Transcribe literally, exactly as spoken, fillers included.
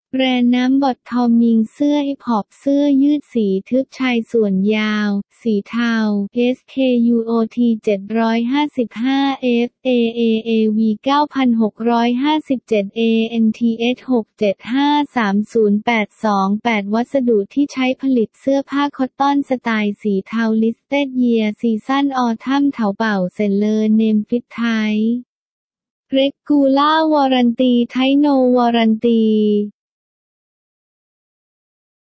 แบรนด์น้ำบอททอมยิงเสื้อฮิปฮอปเสื้อยืดสีทึบชายส่วนยาว สีเทา เอส เค ยู โอ ที เจ็ดร้อยห้าสิบห้า เอฟ เอ เอ เอ วี เก้าพันหกร้อยห้าสิบเจ็ด เอ เอ็น ที เอช หก เจ็ด ห้า สาม ศูนย์ แปด สอง แปด วัสดุที่ใช้ผลิตเสื้อผ้าคอตตอนสไตล์สีเทา Listed Year Season Autumn เถาเป่าเซ็นเลอร์เนมฟิตไทย Regular Warranty Type No Warranty